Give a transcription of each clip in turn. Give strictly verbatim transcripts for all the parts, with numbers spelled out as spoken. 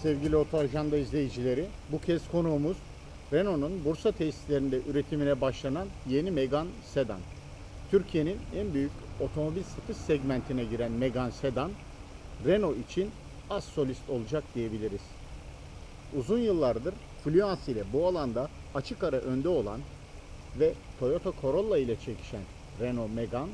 sevgili Oto Ajanda izleyicileri. Bu kez konuğumuz Renault'un Bursa tesislerinde üretimine başlanan yeni Megane Sedan. Türkiye'nin en büyük otomobil satış segmentine giren Megane Sedan, Renault için az solist olacak diyebiliriz. Uzun yıllardır Fluence ile bu alanda açık ara önde olan ve Toyota Corolla ile çekişen Renault Megane,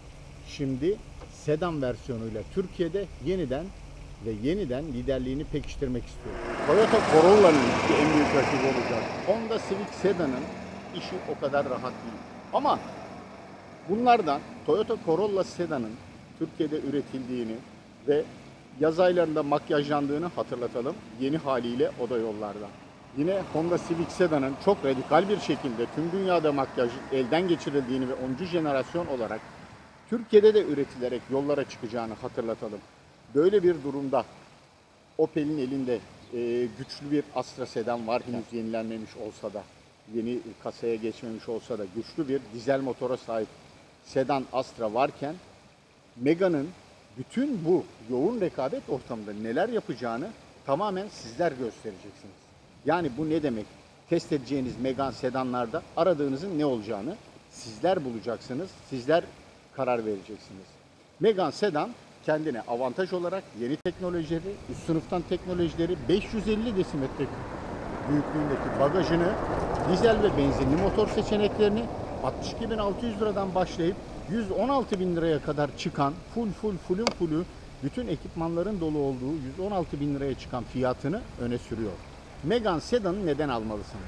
şimdi sedan versiyonuyla Türkiye'de yeniden ve yeniden liderliğini pekiştirmek istiyor. Toyota Corolla'nın en büyük rakibi olacak. Honda Civic Sedan'ın işi o kadar rahat değil. Ama bunlardan Toyota Corolla Sedan'ın Türkiye'de üretildiğini ve yaz aylarında makyajlandığını hatırlatalım. Yeni haliyle o da yollarda. Yine Honda Civic Sedan'ın çok radikal bir şekilde tüm dünyada makyaj elden geçirildiğini ve onuncu jenerasyon olarak Türkiye'de de üretilerek yollara çıkacağını hatırlatalım. Böyle bir durumda Opel'in elinde e, güçlü bir Astra sedan var, henüz yenilenmemiş olsa da, yeni kasaya geçmemiş olsa da güçlü bir dizel motora sahip sedan Astra varken, Megane'ın bütün bu yoğun rekabet ortamında neler yapacağını tamamen sizler göstereceksiniz. Yani bu ne demek? Test edeceğiniz Megane sedanlarda aradığınızın ne olacağını sizler bulacaksınız, sizler karar vereceksiniz. Megane Sedan kendine avantaj olarak yeni teknolojileri, üst sınıftan teknolojileri, beş yüz elli desimetre büyüklüğündeki bagajını, dizel ve benzinli motor seçeneklerini altmış iki bin altı yüz liradan başlayıp yüz on altı bin liraya kadar çıkan full full fullün fullü bütün ekipmanların dolu olduğu yüz on altı bin liraya çıkan fiyatını öne sürüyor. Megane Sedan'ı neden almalısınız?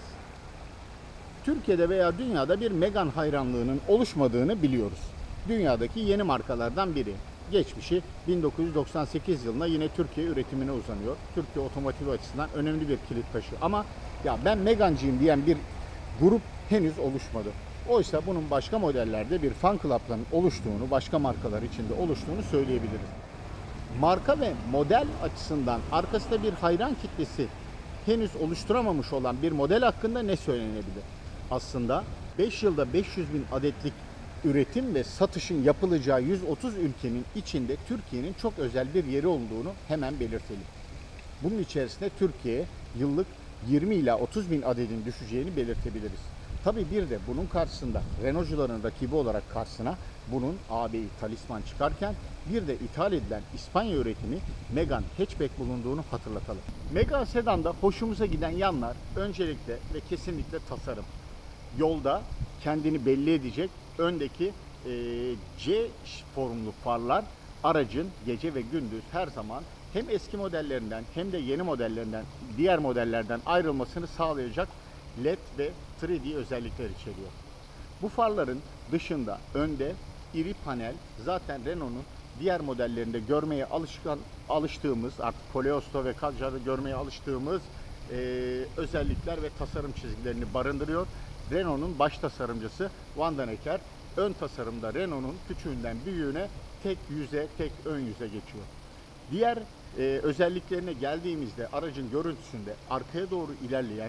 Türkiye'de veya dünyada bir Megane hayranlığının oluşmadığını biliyoruz. Dünyadaki yeni markalardan biri. Geçmişi bin dokuz yüz doksan sekiz yılında yine Türkiye üretimine uzanıyor. Türkiye otomotiv açısından önemli bir kilit taşı. Ama ya ben Megane'ciyim diyen bir grup henüz oluşmadı. Oysa bunun başka modellerde bir fan club'ların oluştuğunu, başka markalar içinde oluştuğunu söyleyebiliriz. Marka ve model açısından arkasında bir hayran kitlesi henüz oluşturamamış olan bir model hakkında ne söylenebilir? Aslında beş yılda beş yüz bin adetlik üretim ve satışın yapılacağı yüz otuz ülkenin içinde Türkiye'nin çok özel bir yeri olduğunu hemen belirtelim. Bunun içerisinde Türkiye yıllık yirmi ila otuz bin adedin düşeceğini belirtebiliriz. Tabii bir de bunun karşısında Renault'cuların rakibi olarak karşısına bunun ağabeyi Talisman çıkarken bir de ithal edilen İspanya üretimi Megane Hatchback bulunduğunu hatırlatalım. Megane Sedan'da hoşumuza giden yanlar öncelikle ve kesinlikle tasarım. Yolda kendini belli edecek öndeki e, C formlu farlar aracın gece ve gündüz her zaman hem eski modellerinden hem de yeni modellerinden, diğer modellerden ayrılmasını sağlayacak L E D ve üç D özellikler içeriyor. Bu farların dışında önde iri panel, zaten Renault'un diğer modellerinde görmeye alışkan alıştığımız, artık Koleosto ve Kadjar'da görmeye alıştığımız e, özellikler ve tasarım çizgilerini barındırıyor. Renault'un baş tasarımcısı Van den Akker, ön tasarımda Renault'un küçüğünden büyüğüne tek yüze, tek ön yüze geçiyor. Diğer e, özelliklerine geldiğimizde aracın görüntüsünde arkaya doğru ilerleyen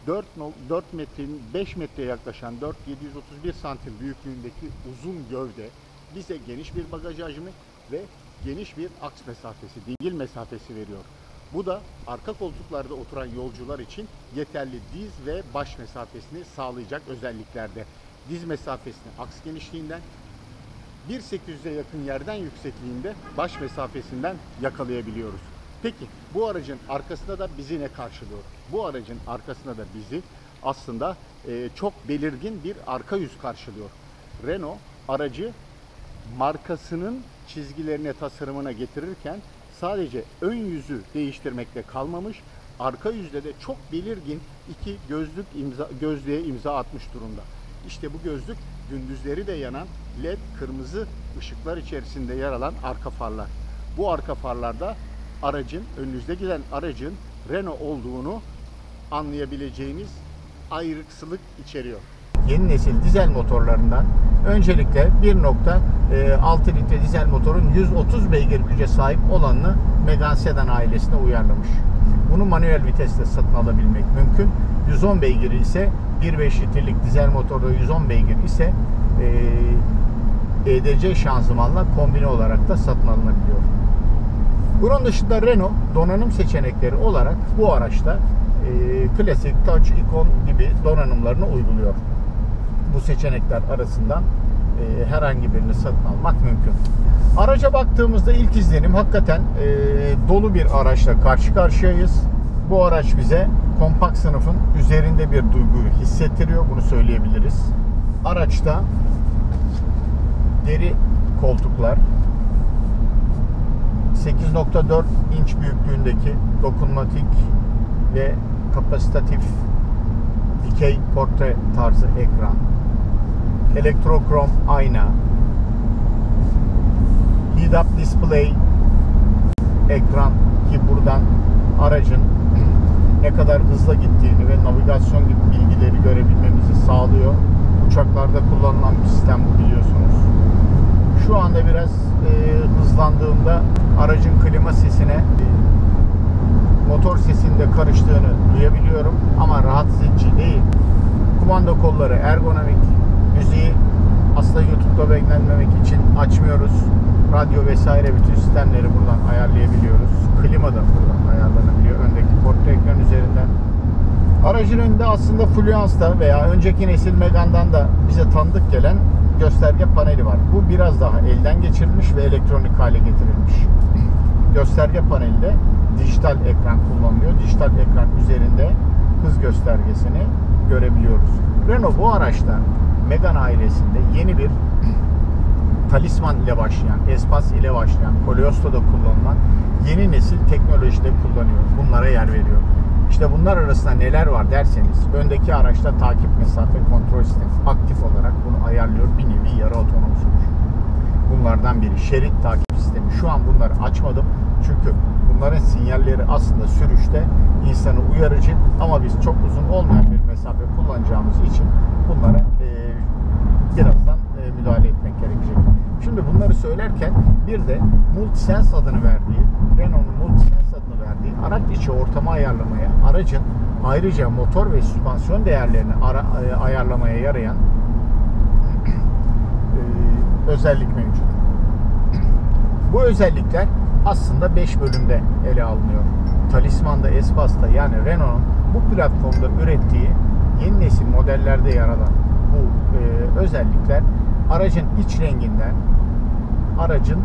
dört metrenin beş metreye yaklaşan dört bin yedi yüz otuz bir santim büyüklüğündeki uzun gövde bize geniş bir bagaj hacmi ve geniş bir aks mesafesi, dingil mesafesi veriyor. Bu da arka koltuklarda oturan yolcular için yeterli diz ve baş mesafesini sağlayacak özelliklerde. Diz mesafesini aks genişliğinden, bin sekiz yüze yakın yerden yüksekliğinde baş mesafesinden yakalayabiliyoruz. Peki bu aracın arkasında da bizi ne karşılıyor? Bu aracın arkasında da bizi aslında e, çok belirgin bir arka yüz karşılıyor. Renault aracı markasının çizgilerine, tasarımına getirirken sadece ön yüzü değiştirmekle kalmamış, arka yüzde de çok belirgin iki gözlük imza, gözlüğe imza atmış durumda. İşte bu gözlük gündüzleri de yanan L E D kırmızı ışıklar içerisinde yer alan arka farlar. Bu arka farlarda aracın, önünüzde giden aracın Renault olduğunu anlayabileceğiniz ayrıksılık içeriyor. Yeni nesil dizel motorlarından öncelikle bir nokta altı litre dizel motorun yüz otuz beygir güce sahip olanını Megane Sedan ailesine uyarlamış. Bunu manuel vitesle satın alabilmek mümkün. yüz on beygir ise bir nokta beş litrelik dizel motorda yüz on beygir ise E D C şanzımanla kombine olarak da satın alınabiliyor. Bunun dışında Renault donanım seçenekleri olarak bu araçta e, klasik, touch, ikon gibi donanımlarını uyguluyor. Bu seçenekler arasından e, herhangi birini satın almak mümkün. Araca baktığımızda ilk izlenim hakikaten e, dolu bir araçla karşı karşıyayız. Bu araç bize kompakt sınıfın üzerinde bir duyguyu hissettiriyor. Bunu söyleyebiliriz. Araçta deri koltuklar, sekiz nokta dört inç büyüklüğündeki dokunmatik ve kapasitatif dikey portre tarzı ekran, elektrokrom ayna, head-up display ekran ki buradan aracın ne kadar hızla gittiğini ve navigasyon gibi bilgileri görebilmemizi sağlıyor. Uçaklarda kullanılan bir sistem bu, biliyorsunuz. Şu anda biraz e, hızlandığımda aracın klima sesine e, motor sesinde karıştığını duyabiliyorum ama rahatsız edici değil. Kumanda kolları ergonomik, müziği asla YouTube'da beklenmemek için açmıyoruz. Radyo vesaire bütün sistemleri buradan ayarlayabiliyoruz. Klima da buradan ayarlanabiliyor öndeki portre ekran üzerinden. Aracın önünde aslında Fluence'da veya önceki nesil Megane'dan da bize tanıdık gelen gösterge paneli var. Bu biraz daha elden geçirilmiş ve elektronik hale getirilmiş. Gösterge panelinde dijital ekran kullanılıyor. Dijital ekran üzerinde hız göstergesini görebiliyoruz. Renault bu araçta Megane ailesinde yeni bir Talisman ile başlayan, Espace ile başlayan, Koleosto'da kullanılan yeni nesil teknolojide kullanıyor. Bunlara yer veriyor. İşte bunlar arasında neler var derseniz, öndeki araçta takip mesafe kontrol sistemi aktif olarak bunu ayarlıyor. Bir nevi yarı otonom sürüş. Bunlardan biri şerit takip sistemi. Şu an bunları açmadım çünkü bunların sinyalleri aslında sürüşte insanı uyarıcı, ama biz çok uzun olmayan bir mesafe kullanacağımız için bunlara e, birazdan e, müdahale etmek gerekecek. Şimdi bunları söylerken bir de Multisense adını verdiği, Renault'un Multisense adını verdiği araç içi ortamı ayarlamaya, aracın ayrıca motor ve süspansiyon değerlerini ara, e, ayarlamaya yarayan e, özellik mevcut. Bu özellikler aslında beş bölümde ele alınıyor. Talisman'da, Espace'da, yani Renault'un bu platformda ürettiği yeni nesil modellerde yer alan bu e, özellikler aracın iç renginden aracın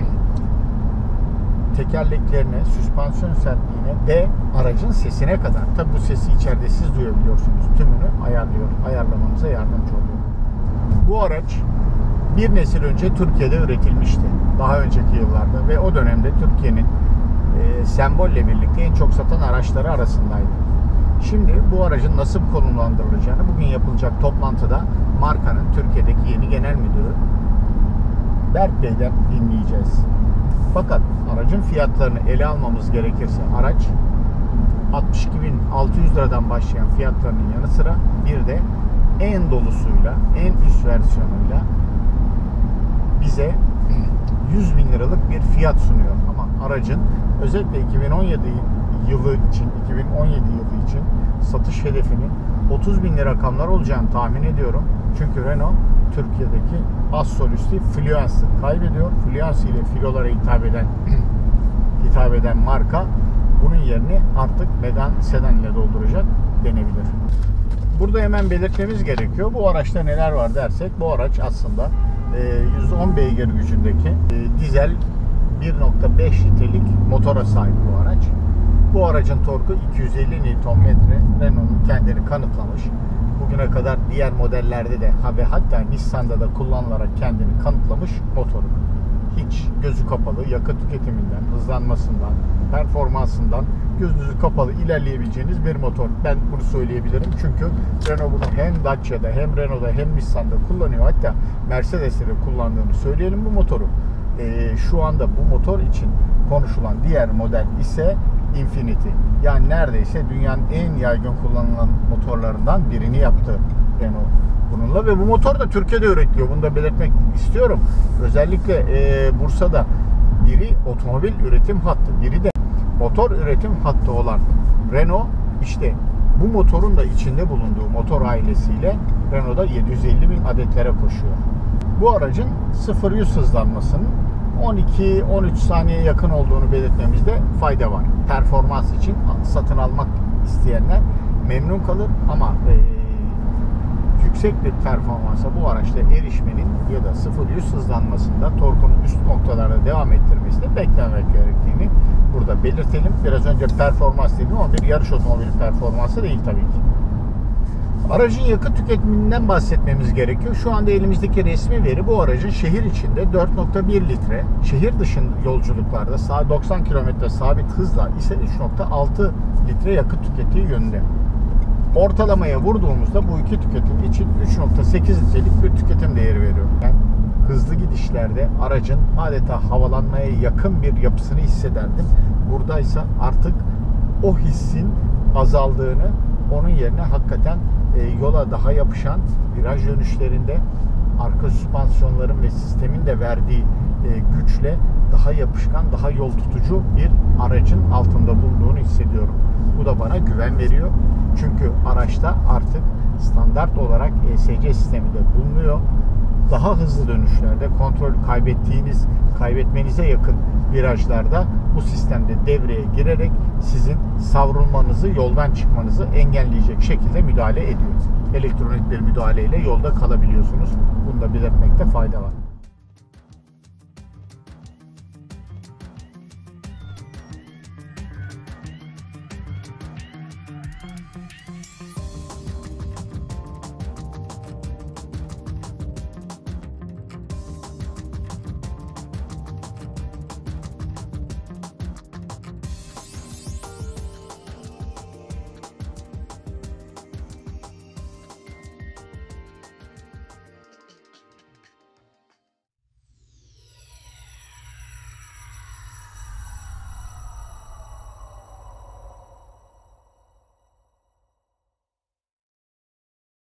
tekerleklerine, süspansiyon sertliğine ve aracın sesine kadar, tabi bu sesi içeride siz duyabiliyorsunuz, tümünü ayarlıyor, ayarlamanıza yardımcı oluyor. Bu araç bir nesil önce Türkiye'de üretilmişti. Daha önceki yıllarda ve o dönemde Türkiye'nin e, sembolle birlikte en çok satan araçları arasındaydı. Şimdi bu aracın nasıl konumlandırılacağını bugün yapılacak toplantıda markanın Türkiye'deki yeni genel müdürü Berk Bey'den dinleyeceğiz. Fakat aracın fiyatlarını ele almamız gerekirse araç altmış iki bin altı yüz liradan başlayan fiyatlarının yanı sıra bir de en dolusuyla, en üst versiyonuyla bize yüz bin liralık bir fiyat sunuyor. Ama aracın özellikle iki bin on yedi yılı için, iki bin on yedi yılı için satış hedefinin otuz bin lira rakamlar olacağını tahmin ediyorum. Çünkü Renault Türkiye'deki az solisti Fluence'ı kaybediyor. Fluence ile filolara hitap eden hitap eden marka bunun yerini artık Megane sedan ile dolduracak denebilir. Burada hemen belirtmemiz gerekiyor. Bu araçta neler var dersek, bu araç aslında yüz on beygir gücündeki dizel bir nokta beş litrelik motora sahip bu araç. Bu aracın torku iki yüz elli newton metre. Renault'un kendini kanıtlamış. Bugüne kadar diğer modellerde de ve hatta Nissan'da da kullanılarak kendini kanıtlamış motoru. Hiç gözü kapalı yakıt tüketiminden, hızlanmasından, performansından gözünüzü kapalı ilerleyebileceğiniz bir motor. Ben bunu söyleyebilirim çünkü Renault bunu hem Dacia'da hem Renault'da hem Nissan'da kullanıyor. Hatta Mercedes'te de kullandığını söyleyelim bu motoru. Ee, şu anda bu motor için konuşulan diğer model ise Infiniti. Yani neredeyse dünyanın en yaygın kullanılan motorlarından birini yaptı Renault bununla ve bu motor da Türkiye'de üretiliyor. Bunu da belirtmek istiyorum. Özellikle e, Bursa'da biri otomobil üretim hattı, biri de motor üretim hattı olan Renault, işte bu motorun da içinde bulunduğu motor ailesiyle Renault'da yedi yüz elli bin adetlere koşuyor. Bu aracın sıfır yüz hızlanmasının on iki on üç saniye yakın olduğunu belirtmemizde fayda var. Performans için satın almak isteyenler memnun kalır ama e, yüksek bir performansa bu araçta erişmenin ya da sıfır yüz hızlanmasında torkunun üst noktalarda devam ettirmesini beklemek gerektiğini burada belirtelim. Biraz önce performans dedim ama bir yarış otomobili performansı değil tabii ki. Aracın yakıt tüketiminden bahsetmemiz gerekiyor. Şu anda elimizdeki resmi veri bu aracın şehir içinde dört nokta bir litre, şehir dışı yolculuklarda saat doksan kilometre sabit hızla ise üç nokta altı litre yakıt tükettiği yönünde. Ortalamaya vurduğumuzda bu iki tüketim için üç nokta sekiz litrelik bir tüketim değeri veriyor. Yani hızlı gidişlerde aracın adeta havalanmaya yakın bir yapısını hissederdim. Buradaysa artık o hissin azaldığını, onun yerine hakikaten e, yola daha yapışan viraj dönüşlerinde arka süspansiyonların ve sistemin de verdiği e, güçle daha yapışkan, daha yol tutucu bir aracın altında bulunduğunu hissediyorum. Bu da bana güven veriyor. Çünkü araçta artık standart olarak E S C sistemi de bulunuyor. Daha hızlı dönüşlerde, kontrol kaybettiğiniz, kaybetmenize yakın virajlarda bu sistemde devreye girerek sizin savrulmanızı, yoldan çıkmanızı engelleyecek şekilde müdahale ediyor. Elektronik bir müdahaleyle yolda kalabiliyorsunuz. Bunu da belirtmekte fayda var.